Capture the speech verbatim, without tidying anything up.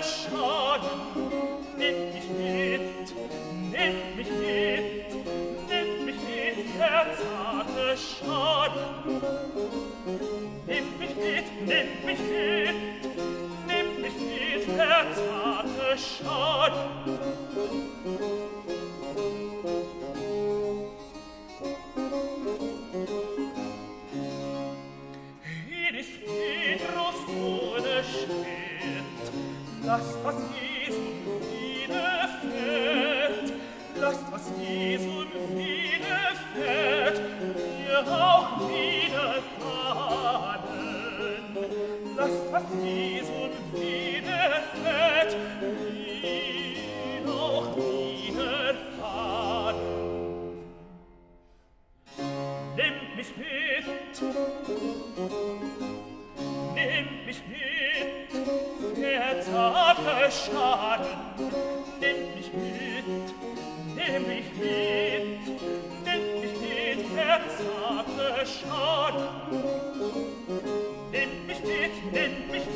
Schaden. Nimm mich mit, nimm mich mit, nimm mich mit, der zarte Schaden. Nimm mich mit, nimm mich mit, nimm mich mit, der zarte Schaden. Hier ist Petrus ohne Schritt, lasst, was Jesum widerfährt, lasst, was Jesum widerfährt, mir auch widerfahren. Lasst, was Jesum widerfährt, mir auch widerfahren. Nimm mich mit, nimm mich mit, der zarte Schaden. Nimm mich mit, nimm mich mit, nimm mich mit, der zarte Schaden. Nimm mich mit, nimm mich